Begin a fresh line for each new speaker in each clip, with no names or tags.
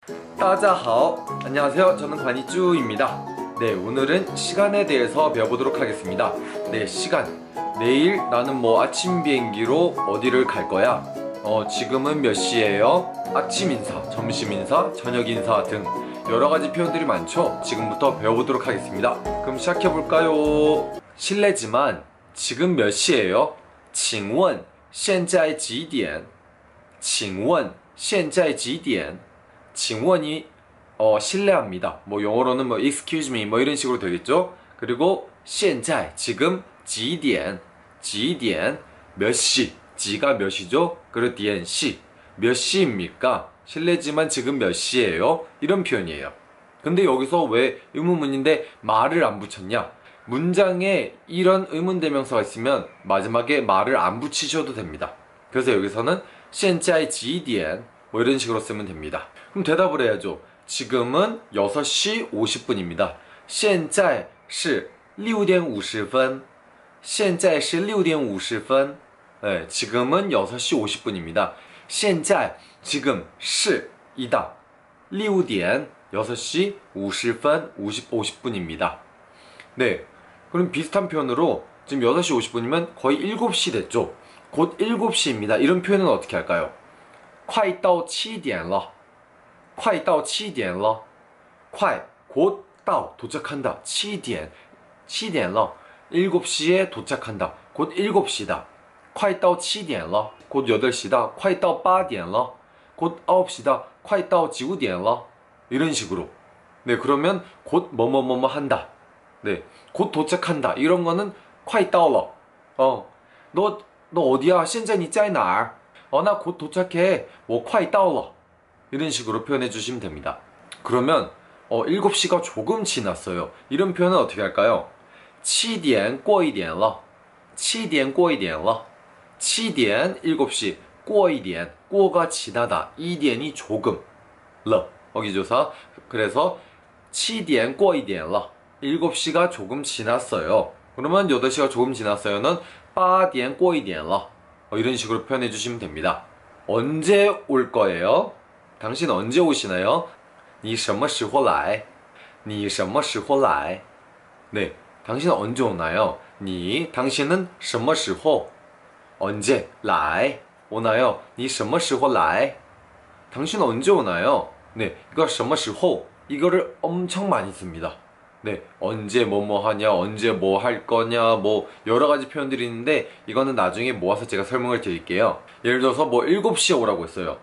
따자하오. 안녕하세요. 저는 관이쭈입니다. 네, 오늘은 시간에 대해서 배워보도록 하겠습니다. 네, 시간. 내일 나는 아침 비행기로 어디를 갈 거야? 지금은 몇 시예요? 아침 인사, 점심 인사, 저녁 인사 등 여러가지 표현들이 많죠? 지금부터 배워보도록 하겠습니다. 그럼 시작해볼까요? 실례지만 지금 몇 시예요? 请问现在几点?请问现在几点?请问이 실례합니다. 영어로는 excuse me 이런 식으로 되겠죠? 그리고 现在 지금 几点 几点 몇 시 지가 몇 시죠? 그리고 点 시 몇 시입니까? 실례지만 지금 몇 시예요? 이런 표현이에요. 근데 여기서 왜 의문문인데 말을 안 붙였냐? 문장에 이런 의문대명사가 있으면 마지막에 말을 안 붙이셔도 됩니다. 그래서 여기서는 现在几点 이런 식으로 쓰면 됩니다. 그럼 대답을 해야죠. 지금은 6시 50분입니다. 现在是6点50分现在是6点50分 네, 지금은 6시 50분입니다. 现在 지금 是 이다 6点 6시 50분 50분입니다. 네, 그럼 비슷한 표현으로 지금 6시 50분이면 거의 7시 됐죠. 곧 7시입니다. 이런 표현은 어떻게 할까요? 快到7点了快到7点了快곧到도착한다 7点 7点了 7시에 도착한다 곧 7시다 快到7点了 곧 8시다 快到8点了 곧 9시다 快到9点了 이런 식으로. 네, 그러면 곧 뭐뭐뭐뭐 한다. 네, 곧 도착한다. 이런 거는 快到了 너 어디야? 现在你在哪儿? 나 곧 도착해. 快到了 이런 식으로 표현해 주시면 됩니다. 그러면 7시가 조금 지났어요. 이런 표현은 어떻게 할까요? 7点过一点了7点过一点了7点 7시 过一点 过가 지나다 1点이 조금 了 어기조사. 그래서 7点过一点了 7시가 조금 지났어요. 그러면 8시가 조금 지났어요는 8点过一点了 이런 식으로 표현해 주시면 됩니다. 언제 올 거예요? 당신 언제 오시나요? 你什么时候来?你什么时候来? 네, 당신은 언제 오나요? 你 당신은 什么时候 언제 来 오나요? 你什么时候来? 당신은 언제 오나요? 네, 이거 什么时候 이거를 엄청 많이 씁니다. 네, 언제 뭐뭐 하냐, 언제 뭐 할 거냐, 여러 가지 표현들이 있는데 이거는 나중에 모아서 제가 설명을 드릴게요. 예를 들어서 7시에 오라고 했어요.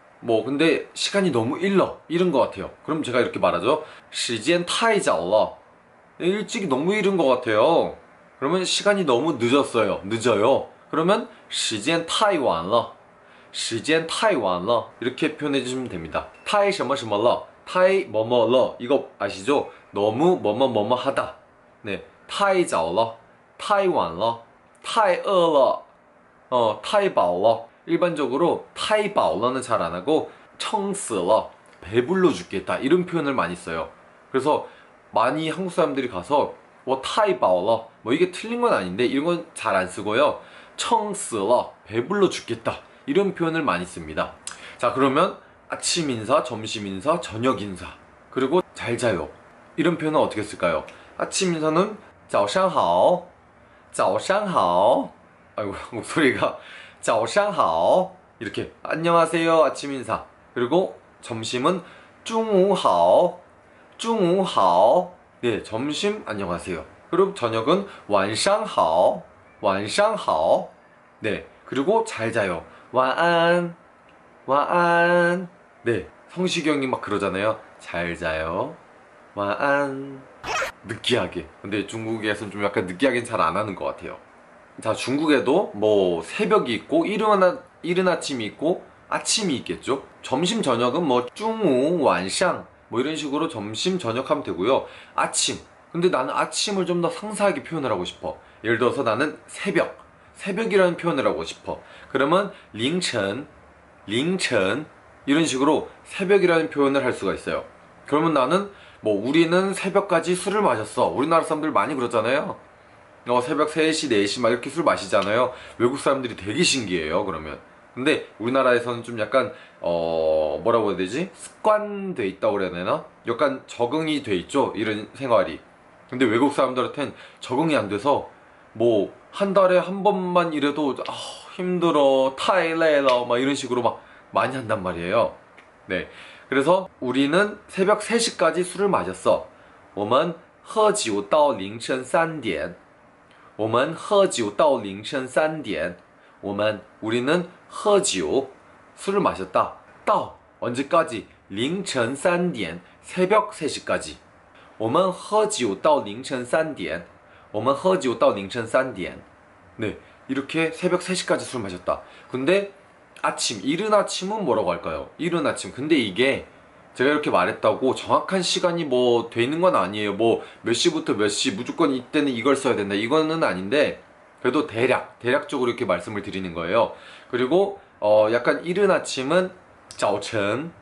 근데 시간이 너무 이른 것 같아요. 그럼 제가 이렇게 말하죠. 时间太早了 일찍이 너무 이른 것 같아요. 그러면 시간이 너무 늦어요. 그러면 时间太晚了时间太晚了 이렇게 표현해 주시면 됩니다. 太什么什么了 太뭐뭐了 이거 아시죠? 너무 뭐뭐뭐뭐 하다. 네, 太早了太晚了太饿了太饱了 일반적으로 太饱了는 잘 안 하고 撑死了 배불러 죽겠다 이런 표현을 많이 써요. 그래서 많이 한국 사람들이 가서 太饱了 이게 틀린 건 아닌데 이런 건 잘 안 쓰고요. 撑死了 배불러 죽겠다 이런 표현을 많이 씁니다. 자, 그러면 아침 인사, 점심 인사, 저녁 인사, 그리고 잘 자요 이런 표현은 어떻게 쓸까요? 아침 인사는 早上好早上好 아이고 목소리가 早上好 이렇게 안녕하세요 아침 인사. 그리고 점심은 中午好中午好 네, 점심 안녕하세요. 그리고 저녁은 晚上好晚上好 네, 그리고 잘 자요. 晚安晚安 네, 성시경이 막 그러잖아요. 잘 자요. 晚安 느끼하게. 근데 중국에서는 좀 약간 느끼하게는 잘 안 하는 것 같아요. 자, 중국에도 새벽이 있고 이른 아침이 있고 아침이 있겠죠. 점심 저녁은 중우 완샹 이런 식으로 점심 저녁 하면 되고요. 아침, 근데 나는 아침을 좀 더 상세하게 표현을 하고 싶어. 예를 들어서 나는 새벽이라는 표현을 하고 싶어. 그러면 凌晨 이런 식으로 새벽이라는 표현을 할 수가 있어요. 그러면 나는 우리는 새벽까지 술을 마셨어. 우리나라 사람들 많이 그러잖아요. 새벽 3시, 4시 막 이렇게 술 마시잖아요. 외국 사람들이 되게 신기해요. 그러면 근데 우리나라에서는 좀 약간 뭐라고 해야 되지? 습관돼 있다고 그래야 되나? 약간 적응이 돼 있죠, 이런 생활이. 근데 외국 사람들한텐 적응이 안 돼서 뭐 한 달에 한 번만 일해도 힘들어, 타일레러 막 이런 식으로 막 많이 한단 말이에요. 네, 그래서 우리는 새벽 3시까지 술을 마셨어. 我们喝酒到凌晨3点我们喝酒到凌晨3点우리는 喝酒 술을 마셨다. 到 언제까지? 凌晨 3点 새벽 3시까지. 我们喝酒到凌晨3点我们喝酒到凌晨3点 네, 이렇게 새벽 3시까지 술 마셨다. 근데 아침, 이른 아침은 뭐라고 할까요? 이른 아침. 근데 이게 제가 이렇게 말했다고 정확한 시간이 뭐 돼 있는 건 아니에요. 뭐 몇 시부터 몇 시 무조건 이때는 이걸 써야 된다, 이거는 아닌데, 그래도 대략적으로 이렇게 말씀을 드리는 거예요. 그리고 약간 이른 아침은 早晨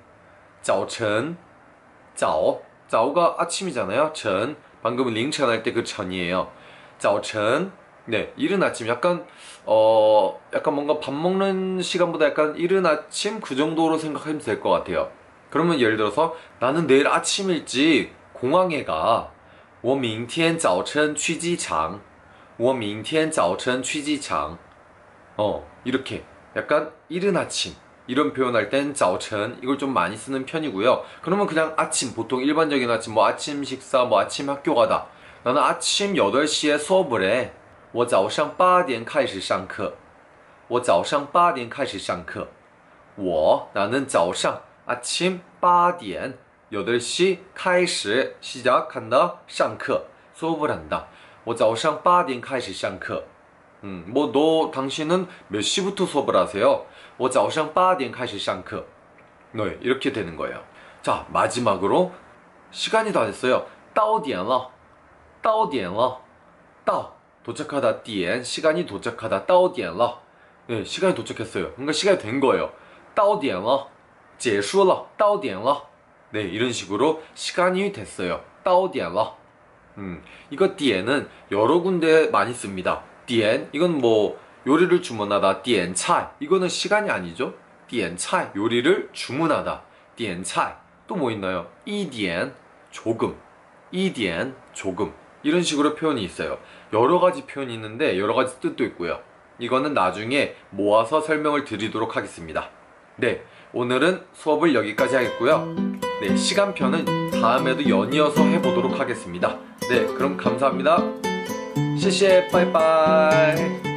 早가 아침이잖아요. 천, 방금 링천 할 때 그 천이에요. 早晨 네, 이른 아침. 약간 약간 뭔가 밥 먹는 시간보다 약간 이른 아침 그 정도로 생각하면 될 것 같아요. 그러면 예를 들어서 나는 내일 아침 일찍 공항에 가. 我明天早晨去机场我明天早晨去机场 이렇게 약간 이른 아침 이런 표현할 땐 早晨 이걸 좀 많이 쓰는 편이고요. 그러면 그냥 아침, 보통 일반적인 아침, 뭐 아침 식사, 뭐 아침 학교 가다. 나는 아침 8시에 수업을 해. 我早上8点开始上课我早上8点开始上课나는 早上 아침 8点 8시 开始 시작한다, 上课 수업을 한다. 我早上8点开始上课 뭐 너 당신은 몇 시부터 수업을 하세요? 我早上8点开始上课 네, 이렇게 되는 거예요. 자, 마지막으로 시간이 다 됐어요. 到点了到点了到도착하다, 点 시간이 도착하다, 到点了 네, 시간이 도착했어요. 그러니까 시간이 된 거예요. 到点了结束了到点了 네, 이런 식으로 시간이 됐어요. 到点了 이거 点은 여러 군데 많이 씁니다. 点 이건 뭐 요리를 주문하다, 点菜 이거는 시간이 아니죠. 点菜 요리를 주문하다, 点菜 또 뭐 있나요? 一点 조금, 一点 조금 이런 식으로 표현이 있어요. 여러 가지 표현이 있는데 여러 가지 뜻도 있고요. 이거는 나중에 모아서 설명을 드리도록 하겠습니다. 네, 오늘은 수업을 여기까지 하겠고요. 네, 시간표는 다음에도 연이어서 해보도록 하겠습니다. 네, 그럼 감사합니다. 谢谢，拜拜。